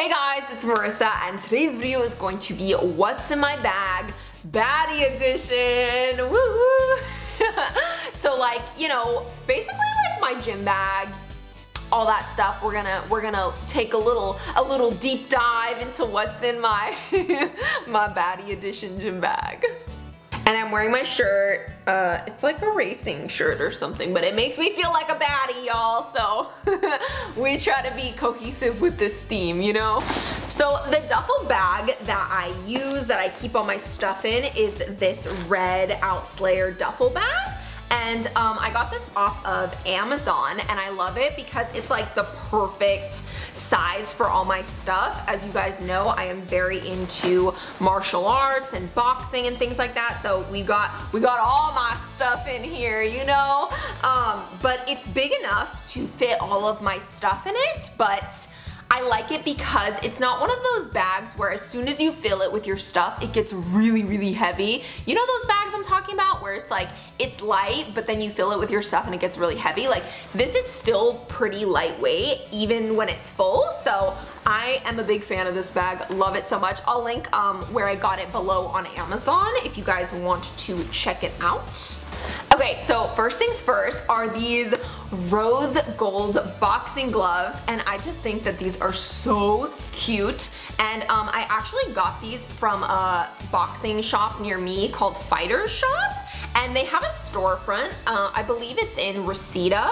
Hey guys, it's Marissa, and today's video is going to be what's in my bag, baddie edition. Woo! So like, you know, basically like my gym bag, all that stuff. We're gonna take a little deep dive into what's in my my baddie edition gym bag. And I'm wearing my shirt. It's like a racing shirt or something, but it makes me feel like a baddie, y'all. So we try to be cohesive with this theme, you know? So the duffel bag that I use, that I keep all my stuff in, is this red Outslayer duffel bag. And I got this off of Amazon, and I love it because it's like the perfect size for all my stuff. As you guys know, I am very into martial arts and boxing and things like that, so we got all my stuff in here, you know? But it's big enough to fit all of my stuff in it, but I like it because it's not one of those bags where as soon as you fill it with your stuff, it gets really, really heavy. You know those bags I'm talking about where it's like, it's light, but then you fill it with your stuff and it gets really heavy? Like, this is still pretty lightweight, even when it's full, so I am a big fan of this bag. Love it so much. I'll link where I got it below on Amazon if you guys want to check it out. Okay, so first things first are these rose gold boxing gloves, and I just think that these are so cute. And I actually got these from a boxing shop near me called Fighter's Shop, and they have a storefront. I believe it's in Reseda.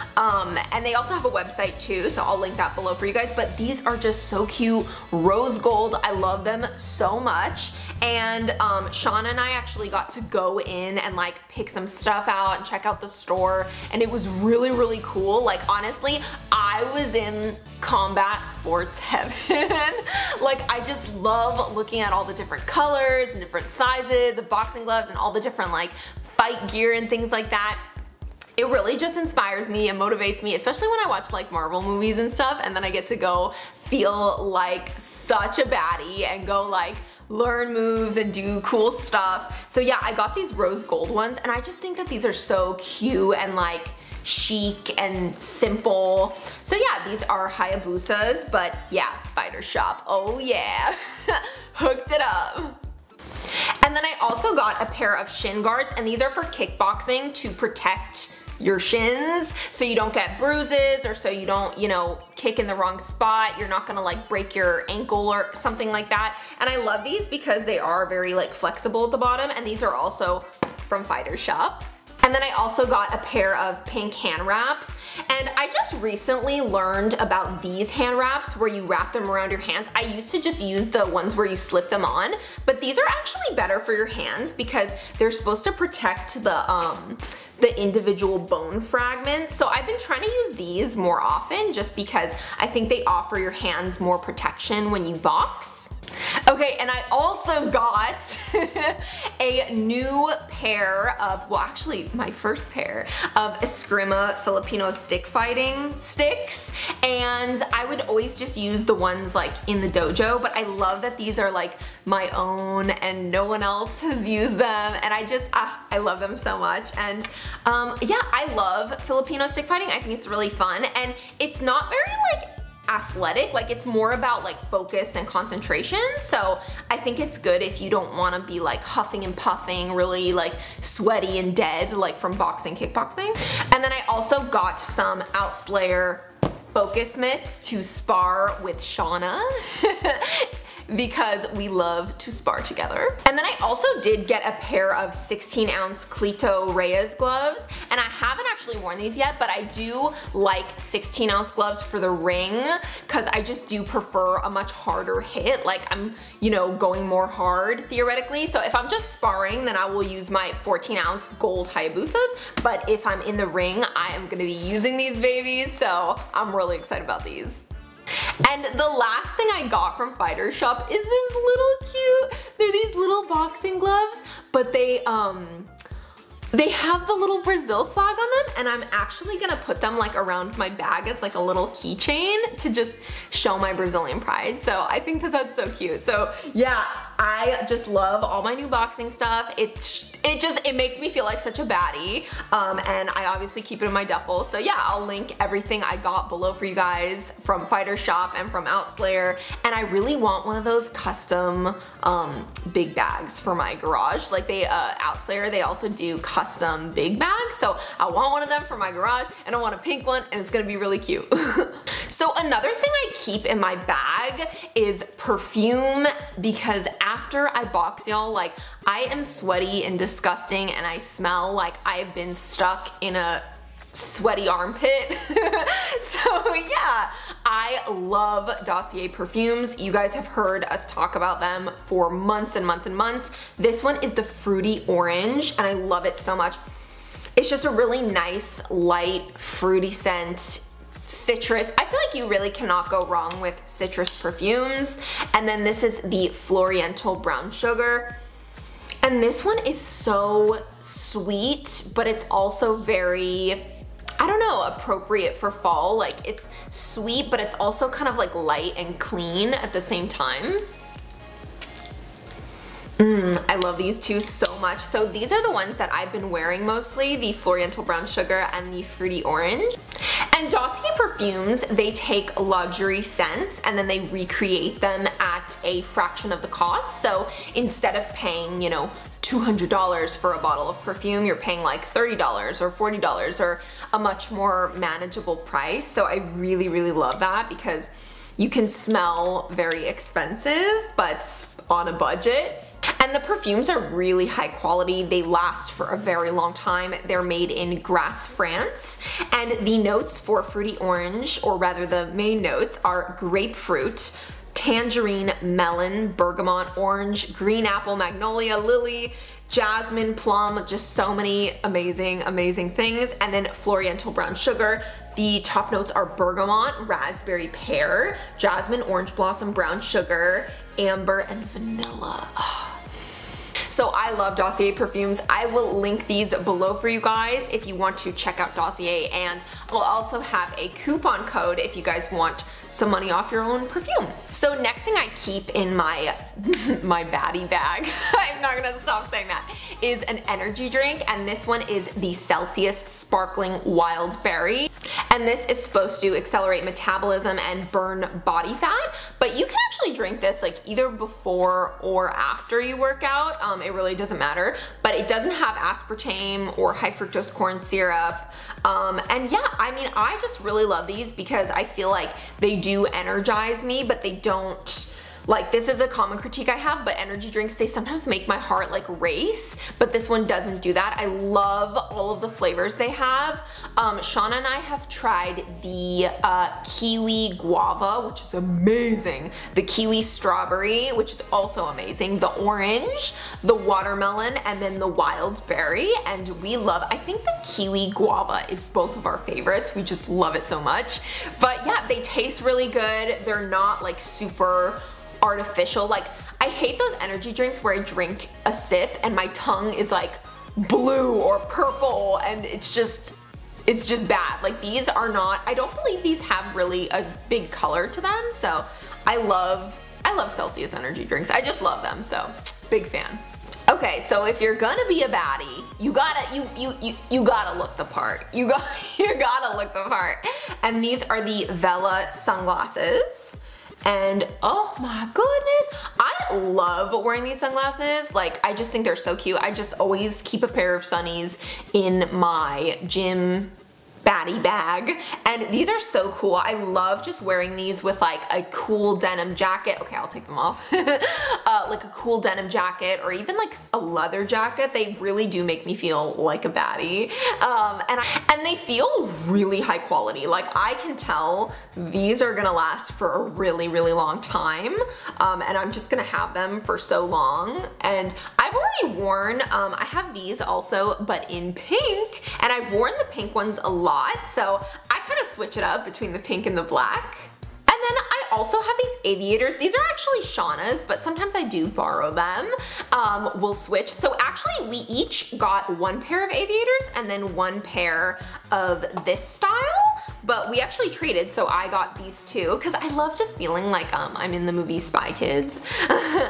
And they also have a website too, so I'll link that below for you guys. But these are just so cute, rose gold. I love them so much. And Shauna and I actually got to go in and like pick some stuff out and check out the store, and it was really, really cool. Like, honestly, I was in combat sports heaven. Like, I just love looking at all the different colors and different sizes of boxing gloves and all the different like fight gear and things like that. It really just inspires me and motivates me, especially when I watch like Marvel movies and stuff, and then I get to go feel like such a baddie and go like learn moves and do cool stuff. So yeah, I got these rose gold ones, and I just think that these are so cute and like chic and simple. So yeah, these are Hayabusas, but yeah, Fighter Shop. Oh yeah, hooked it up. And then I also got a pair of shin guards, and these are for kickboxing to protect your shins so you don't get bruises, or so you don't, you know, kick in the wrong spot. You're not gonna like break your ankle or something like that. And I love these because they are very like flexible at the bottom, and these are also from Fighter's Shop. And then I also got a pair of pink hand wraps, and I just recently learned about these hand wraps where you wrap them around your hands. I used to just use the ones where you slip them on, but these are actually better for your hands because they're supposed to protect the individual bone fragments. So I've been trying to use these more often just because I think they offer your hands more protection when you box. Okay, and I also got a new pair of, well actually my first pair of Eskrima Filipino stick fighting sticks, and I would always just use the ones like in the dojo, but I love that these are like my own and no one else has used them, and I love them so much. And yeah, I love Filipino stick fighting. I think it's really fun, and it's not very like athletic, like it's more about like focus and concentration. So I think it's good if you don't want to be like huffing and puffing, really like sweaty and dead like from boxing, kickboxing. And then I also got some Outslayer focus mitts to spar with Shauna because we love to spar together. And then I also did get a pair of 16-ounce Cleto Reyes gloves, and I haven't actually worn these yet, but I do like 16-ounce gloves for the ring because I just do prefer a much harder hit. Like, I'm, you know, going more hard theoretically. So if I'm just sparring, then I will use my 14-ounce gold Hayabusas, but if I'm in the ring, I am gonna be using these babies, so I'm really excited about these. And the last thing I got from Fighter's Shop is this little cute, they're these little boxing gloves, but they have the little Brazil flag on them, and I'm actually gonna put them like around my bag as like a little keychain to just show my Brazilian pride. So I think that that's so cute. So yeah, I just love all my new boxing stuff. It makes me feel like such a baddie, and I obviously keep it in my duffel. So yeah, I'll link everything I got below for you guys from Fighter Shop and from Outslayer. And I really want one of those custom big bags for my garage. Like Outslayer, they also do custom big bags. So I want one of them for my garage, and I want a pink one, and it's gonna be really cute. So another thing I keep in my bag is perfume, because after I box y'all, like I am sweaty and disgusting and I smell like I've been stuck in a sweaty armpit. So yeah, I love Dossier perfumes. You guys have heard us talk about them for months and months and months. This one is the Fruity Orange and I love it so much. It's just a really nice, light, fruity scent. Citrus. I feel like you really cannot go wrong with citrus perfumes. And then this is the Floriental Brown Sugar. And this one is so sweet, but it's also very, I don't know, appropriate for fall. Like it's sweet, but it's also kind of like light and clean at the same time. I love these two so much. So these are the ones that I've been wearing mostly, the Floriental Brown Sugar and the Fruity Orange. And Dossier perfumes, they take luxury scents and then they recreate them at a fraction of the cost. So instead of paying, you know, $200 for a bottle of perfume, you're paying like $30 or $40 or a much more manageable price. So I really, really love that because you can smell very expensive, but on a budget. And the perfumes are really high quality. They last for a very long time. They're made in Grasse, France. And the notes for Fruity Orange, or rather the main notes, are grapefruit, tangerine, melon, bergamot, orange, green apple, magnolia, lily, jasmine, plum, just so many amazing, amazing things. And then Floriental Brown Sugar. The top notes are bergamot, raspberry, pear, jasmine, orange blossom, brown sugar, amber, and vanilla. So I love Dossier perfumes. I will link these below for you guys if you want to check out Dossier, and I'll also have a coupon code if you guys want some money off your own perfume. So next thing I keep in my my baddie bag, I'm not gonna stop saying that, is an energy drink, and this one is the Celsius Sparkling Wild Berry. And this is supposed to accelerate metabolism and burn body fat, but you can actually drink this like either before or after you work out. It really doesn't matter, but it doesn't have aspartame or high fructose corn syrup. And yeah, I mean, I just really love these because I feel like they do energize me, but they don't, like, this is a common critique I have, but energy drinks, they sometimes make my heart like race, but this one doesn't do that. I love all of the flavors they have. Shauna and I have tried the kiwi guava, which is amazing, the kiwi strawberry, which is also amazing, the orange, the watermelon, and then the wild berry, and we love, I think the kiwi guava is both of our favorites. We just love it so much. But yeah, they taste really good. They're not like super artificial. Like, I hate those energy drinks where I drink a sip and my tongue is like blue or purple and it's just bad. Like, these are not, I don't believe these have really a big color to them. So I love Celsius energy drinks. I just love them, so big fan. Okay, so if you're gonna be a baddie, you gotta look the part. You gotta look the part. And these are the Vela sunglasses. And oh my goodness, I love wearing these sunglasses. Like, I just think they're so cute. I just always keep a pair of sunnies in my gym baddie bag, and these are so cool. I love just wearing these with like a cool denim jacket. Okay, I'll take them off. Like a cool denim jacket or even like a leather jacket. They really do make me feel like a baddie. And they feel really high quality. Like, I can tell these are gonna last for a really, really long time. And I'm just gonna have them for so long. And I've already worn, I have these also, but in pink, and I've worn the pink ones a lot. So I kind of switch it up between the pink and the black. And then I also have these aviators. These are actually Shauna's, but sometimes I do borrow them. We'll switch. So actually we each got one pair of aviators and then one pair of this style, but we actually traded, so I got these two because I love just feeling like I'm in the movie Spy Kids. And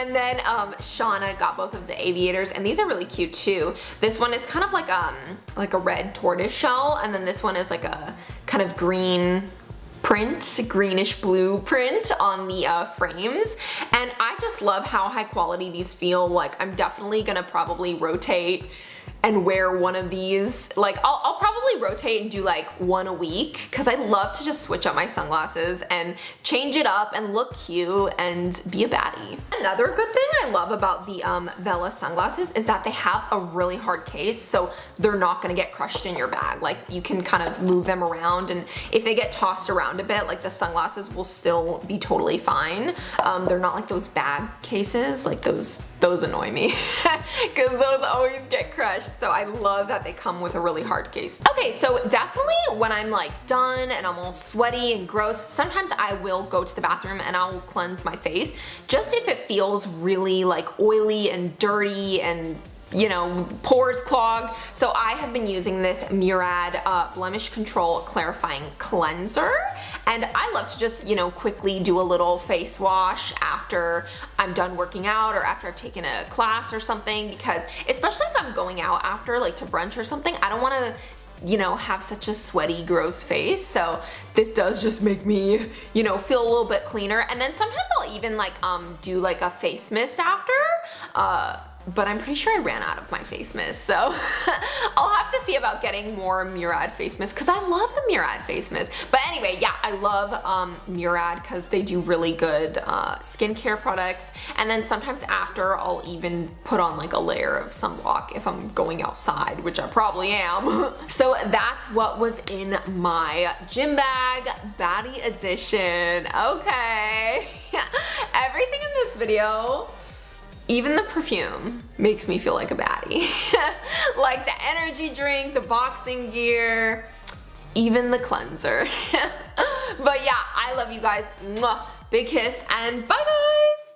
And then Shauna got both of the aviators, and these are really cute too. This one is kind of like a red tortoise shell, and then this one is like a kind of green print, greenish blue print on the frames. And I just love how high quality these feel. Like, I'm definitely gonna probably rotate and wear one of these. Like, I'll probably rotate and do like one a week, because I love to just switch up my sunglasses and change it up and look cute and be a baddie. Another good thing I love about the Vela sunglasses is that they have a really hard case, so they're not gonna get crushed in your bag. Like, you can kind of move them around, and if they get tossed around a bit, like, the sunglasses will still be totally fine. They're not like those bag cases, like those annoy me because those always get crushed. So I love that they come with a really hard case. Okay, so definitely when I'm like done and I'm all sweaty and gross, sometimes I will go to the bathroom and I'll cleanse my face, just if it feels really like oily and dirty and, you know, pores clogged. So I have been using this Murad Blemish Control Clarifying Cleanser, and I love to just, you know, quickly do a little face wash after I'm done working out or after I've taken a class or something, because especially if I'm going out after, like to brunch or something, I don't want to, you know, have such a sweaty, gross face. So this does just make me, you know, feel a little bit cleaner. And then sometimes I'll even like do like a face mist after, but I'm pretty sure I ran out of my face mist, so I'll have to see about getting more Murad face mist, because I love the Murad face mist. But anyway, yeah, I love Murad because they do really good skincare products. And then sometimes after, I'll even put on like a layer of sunblock if I'm going outside, which I probably am. So that's what was in my gym bag, baddie edition. Okay, everything in this video, even the perfume, makes me feel like a baddie. Like the energy drink, the boxing gear, even the cleanser. But yeah, I love you guys. Mwah. Big kiss and bye bye!